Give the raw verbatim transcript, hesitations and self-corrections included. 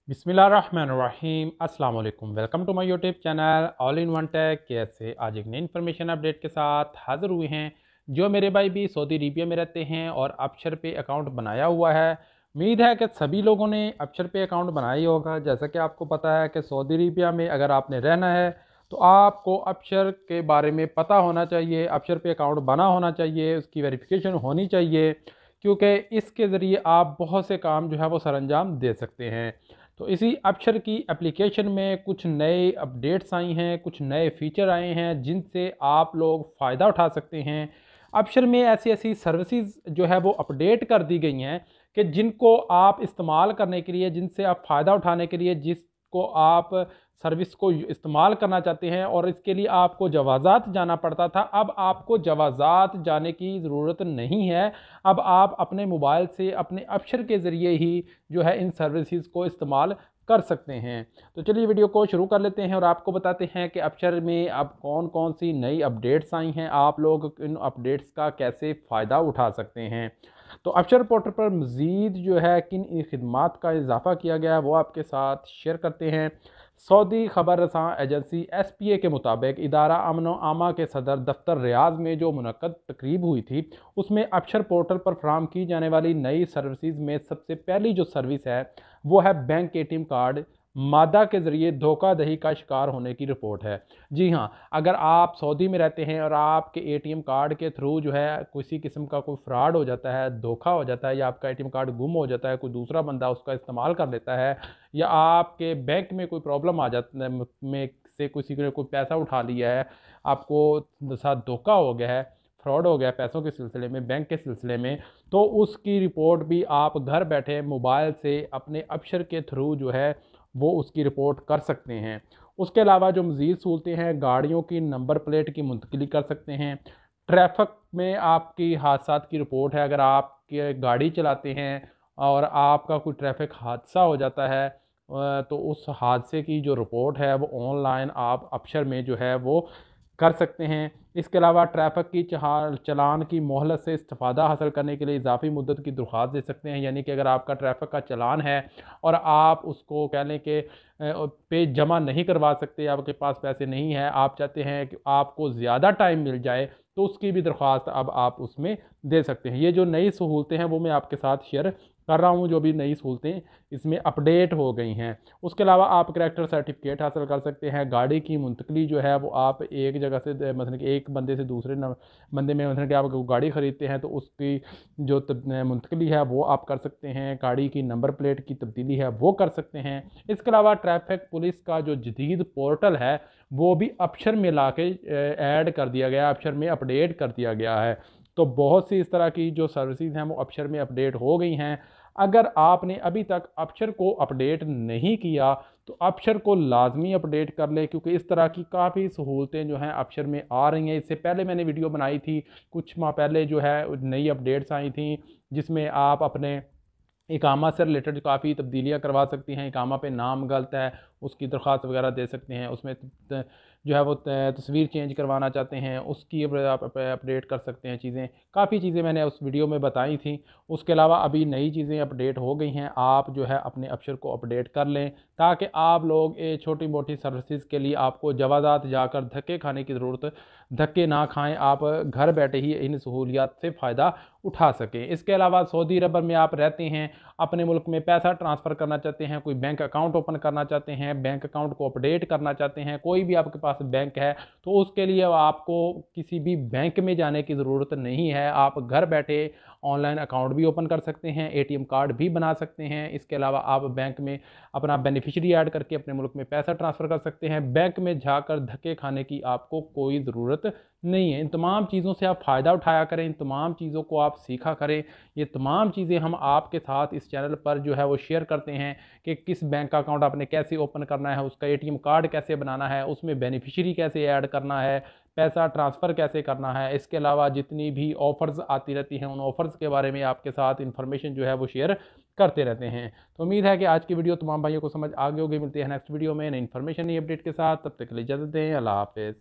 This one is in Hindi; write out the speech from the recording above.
बिस्मिल्लाहिर्रहमानिर्रहीम अस्सलाम वालेकुम। Welcome to my YouTube channel all in one tech. कैसे आज एक नई इन्फॉर्मेशन अपडेट के साथ हाज़िर हुए हैं। जो मेरे भाई भी सऊदी अरेबिया में रहते हैं और अपशर पे अकाउंट बनाया हुआ है, उम्मीद है कि सभी लोगों ने अपशर पे अकाउंट बनाया ही होगा। जैसा कि आपको पता है कि सऊदी अरेबिया में अगर आपने रहना है तो आपको अपशर के बारे में पता होना चाहिए, अपशर पे अकाउंट बना होना चाहिए, उसकी वेरिफिकेशन होनी चाहिए, क्योंकि इसके ज़रिए आप बहुत से काम जो है वो सरअंजाम दे सकते हैं। तो इसी अपशर की एप्लीकेशन में कुछ नए अपडेट्स आई हैं, कुछ नए फीचर आए हैं जिनसे आप लोग फ़ायदा उठा सकते हैं। अपशर में ऐसी ऐसी सर्विसेज जो है वो अपडेट कर दी गई हैं कि जिनको आप इस्तेमाल करने के लिए, जिनसे आप फ़ायदा उठाने के लिए, जिसको आप सर्विस को इस्तेमाल करना चाहते हैं और इसके लिए आपको जवाज़ात जाना पड़ता था, अब आपको जवाज़ात जाने की ज़रूरत नहीं है। अब आप अपने मोबाइल से अपने अपशर के ज़रिए ही जो है इन सर्विसेज को इस्तेमाल कर सकते हैं। तो चलिए वीडियो को शुरू कर लेते हैं और आपको बताते हैं कि अपशर में अब कौन कौन सी नई अपडेट्स आई हैं, आप लोग इन अपडेट्स का कैसे फ़ायदा उठा सकते हैं। तो अपशर पोर्टल पर मज़ीद जो है किन खिदमात का इजाफ़ा किया गया है वो आपके साथ शेयर करते हैं। सऊदी खबर रसां एजेंसी एस पी ए के मुताबिक इदारा अमन आमा के सदर दफ्तर रियाज में जो मुनक़्क़द तकरीब हुई थी, उसमें अपशर पोर्टल पर फराहम की जाने वाली नई सर्विसेज में सबसे पहली जो सर्विस है वो है bank A T M card मादा के ज़रिए धोखाधड़ी का शिकार होने की रिपोर्ट है। जी हाँ, अगर आप सऊदी में रहते हैं और आपके ए टी एम कार्ड के थ्रू जो है किसी किस्म का कोई फ्रॉड हो जाता है, धोखा हो जाता है, या आपका ए टी एम कार्ड गुम हो जाता है, कोई दूसरा बंदा उसका इस्तेमाल कर लेता है, या आपके बैंक में कोई प्रॉब्लम आ जाता है, में से किसी ने कोई पैसा उठा लिया है, आपको साथ धोखा हो गया है, फ्रॉड हो गया है पैसों के सिलसिले में, बैंक के सिलसिले में, तो उसकी रिपोर्ट भी आप घर बैठे मोबाइल से अपने अपशर के थ्रू जो है वो उसकी रिपोर्ट कर सकते हैं। उसके अलावा जो मज़ीद सहूलतें हैं, गाड़ियों की नंबर प्लेट की मुंतकिली कर सकते हैं। ट्रैफिक में आपकी हादसात की रिपोर्ट है, अगर आप गाड़ी चलाते हैं और आपका कोई ट्रैफिक हादसा हो जाता है, अ, तो उस हादसे की जो रिपोर्ट है वो ऑनलाइन आप अपशर में जो है वो कर सकते हैं। इसके अलावा ट्रैफिक की चहा चलान की मोहलत से इस्तेफ़ादा हासिल करने के लिए इजाफ़ी मुद्दत की दरख्वास्त दे सकते हैं। यानी कि अगर आपका ट्रैफिक का चलान है और आप उसको कह लें कि पे जमा नहीं करवा सकते, आपके पास पैसे नहीं हैं, आप चाहते हैं कि आपको ज़्यादा टाइम मिल जाए, तो उसकी भी दरख्वास्त अब आप उसमें दे सकते हैं। ये जो नई सहूलतें हैं वो मैं आपके साथ शेयर कर रहा हूँ, जो भी नई सहूलतें इसमें अपडेट हो गई हैं। उसके अलावा आप करैक्टर सर्टिफिकेट हासिल कर सकते हैं। गाड़ी की मुंतकली जो है वो आप एक जगह से मतलब कि एक बंदे से दूसरे न बंदे में, मतलब कि आप गाड़ी ख़रीदते हैं तो उसकी जो मुंतकली है वो आप कर सकते हैं। गाड़ी की नंबर प्लेट की तब्दीली है वो कर सकते हैं। इसके अलावा ट्रैफिक पुलिस का जो जदीद पोर्टल है वो भी अपशर में ला के ऐड कर दिया गया, अपशर में अपडेट कर दिया गया है। तो बहुत सी इस तरह की जो सर्विसेज हैं वो अपशर में अपडेट हो गई हैं। अगर आपने अभी तक अपशर को अपडेट नहीं किया तो अपशर को लाजमी अपडेट कर लें, क्योंकि इस तरह की काफ़ी सहूलतें जो हैं अपशर में आ रही हैं। इससे पहले मैंने वीडियो बनाई थी, कुछ माह पहले जो है नई अपडेट्स आई थी, जिसमें आप अपने इकामा से रिलेटेड काफ़ी तब्दीलियाँ करवा सकती हैं। इकामा पे नाम गलत है, उसकी दरख्वास्त वगैरह दे सकते हैं। उसमें त, जो है वो तस्वीर चेंज करवाना चाहते हैं, उसकी आप अपडेट कर सकते हैं। चीज़ें काफ़ी चीज़ें मैंने उस वीडियो में बताई थी। उसके अलावा अभी नई चीज़ें अपडेट हो गई हैं, आप जो है अपने अपशर को अपडेट कर लें, ताकि आप लोग ये छोटी मोटी सर्विसेज के लिए आपको जवाज़ात जाकर धक्के खाने की ज़रूरत धक्के ना खाएं, आप घर बैठे ही इन सहूलियात से फ़ायदा उठा सकें। इसके अलावा सऊदी अरब में आप रहते हैं, अपने मुल्क में पैसा ट्रांसफ़र करना चाहते हैं, कोई बैंक अकाउंट ओपन करना चाहते हैं, बैंक अकाउंट को अपडेट करना चाहते हैं, कोई भी आपके पास बैंक है, तो उसके लिए आपको किसी भी बैंक में जाने की ज़रूरत नहीं है। आप घर बैठे ऑनलाइन अकाउंट भी ओपन कर सकते हैं, ए टी एम कार्ड भी बना सकते हैं। इसके अलावा आप बैंक में अपना बेनिफिशियरी ऐड करके अपने मुल्क में पैसा ट्रांसफ़र कर सकते हैं। बैंक में जाकर धक्के खाने की आपको कोई ज़रूरत नहीं है। इन तमाम चीज़ों से आप फ़ायदा उठाया करें, इन तमाम चीज़ों को आप सीखा करें। ये तमाम चीज़ें हम आपके साथ इस चैनल पर जो है वो शेयर करते हैं कि किस बैंक का अकाउंट आपने कैसे ओपन करना है, उसका ए टी एम कार्ड कैसे बनाना है, उसमें बेनिफिशियरी कैसे ऐड करना है, पैसा ट्रांसफ़र कैसे करना है। इसके अलावा जितनी भी ऑफ़र्स आती रहती हैं, उन ऑफ़र्स के बारे में आपके साथ इन्फॉर्मेशन जो है वो शेयर करते रहते हैं। तो उम्मीद है कि आज की वीडियो तमाम भाइयों को समझ आ गई होगी। मिलती है नेक्स्ट वीडियो में नई इन्फॉर्मेशन, नई अपडेट के साथ। तब तक के लिए इजाज़त दें। अल्लाह हाफ़िज़।